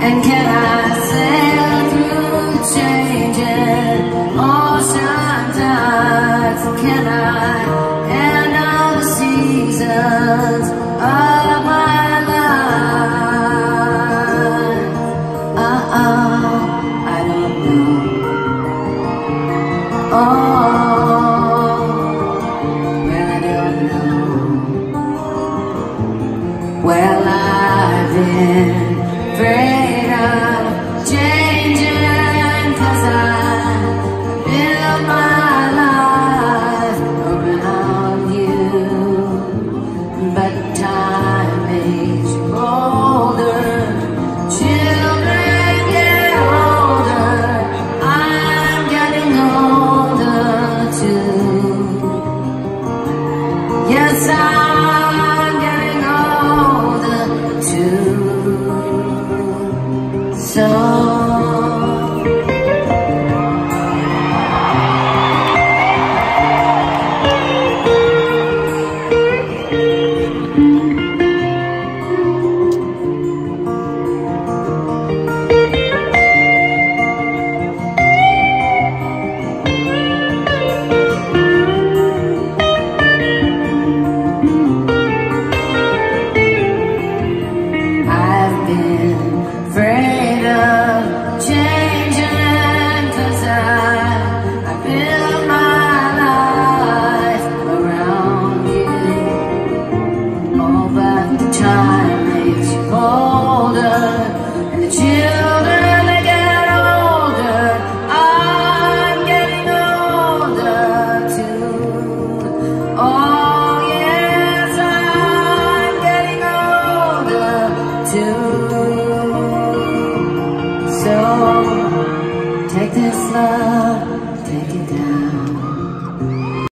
And can I sail through changing ocean tides? Can I handle the seasons of my life? I don't know. Well, I don't know. Well, I've been afraid of changing, 'cause I built my life around you. But time makes you older, children get older, I'm getting older too. Yes, I'm getting older too. So I've been afraid of changing, 'cause I built my life around you. Oh, but the time makes you older, and the children, they get older, I'm getting older too. Oh yes, I'm getting older too. So take this love